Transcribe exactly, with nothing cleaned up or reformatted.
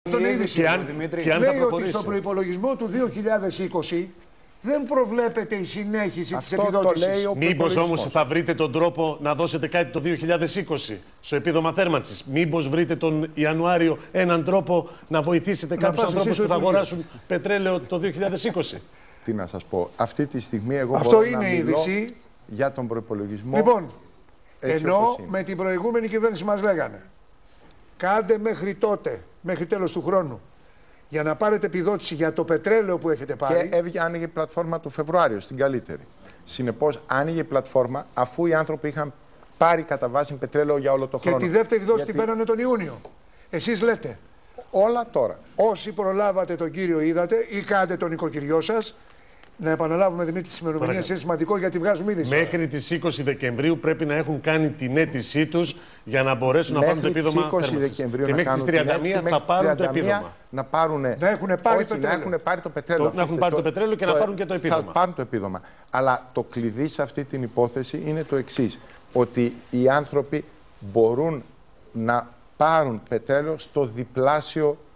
Τον είδηση. Και αν, Δημήτρη, και αν λέει ότι στο προϋπολογισμό του δύο χιλιάδες είκοσι δεν προβλέπεται η συνέχιση της επιδότησης. Μήπως όμως θα βρείτε τον τρόπο να δώσετε κάτι το δύο χιλιάδες είκοσι στο επίδομα θέρμανσης. Μήπως βρείτε τον Ιανουάριο έναν τρόπο να βοηθήσετε να κάποιους ανθρώπους που θα αγοράσουν πετρέλαιο το δύο χιλιάδες είκοσι. Τι να σας πω. Αυτή τη στιγμή εγώ Αυτό μπορώ είναι να μιλώ είδηση. Για τον προϋπολογισμό. Λοιπόν, έτσι ενώ με την προηγούμενη κυβέρνηση μας λέγανε κάντε μέχρι τότε, μέχρι τέλος του χρόνου, για να πάρετε επιδότηση για το πετρέλαιο που έχετε πάρει. Και έβγαινε, άνοιγε η πλατφόρμα του Φεβρουάριο, στην καλύτερη. Συνεπώς, άνοιγε η πλατφόρμα αφού οι άνθρωποι είχαν πάρει κατά βάση πετρέλαιο για όλο το χρόνο. Και τη δεύτερη δόση Γιατί... την παίρνανε τον Ιούνιο. Εσείς λέτε. Όλα τώρα. Όσοι προλάβατε τον κύριο είδατε ή κάντε τον οικοκυριό σας. Να επαναλάβουμε, Δημήτρη, τις ημερομηνίες είναι σημαντικό γιατί βγάζουμε είδηση. Μέχρι τις είκοσι Δεκεμβρίου πρέπει να έχουν κάνει την αίτησή τους για να μπορέσουν μέχρι να πάρουν το επίδομα θέρμανσης. Και μέχρι τις τριάντα μία θα πάρουν το επίδομα. Να, πάρουν, να έχουν πάρει, όχι, να έχουν πάρει το πετρέλαιο. Το, να έχουν πάρει το, το πετρέλαιο και το, να πάρουν και το επίδομα. Θα πάρουν το επίδομα. Αλλά το κλειδί σε αυτή την υπόθεση είναι το εξής. Ότι οι άνθρωποι μπορούν να πάρουν πετρέλαιο στο διπλάσιο